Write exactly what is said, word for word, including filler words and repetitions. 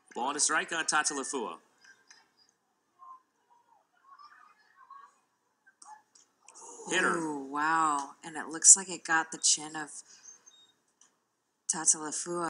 Ball to strike on Tautalafua. Hitter. Ooh, wow. And it looks like it got the chin of Tautalafua.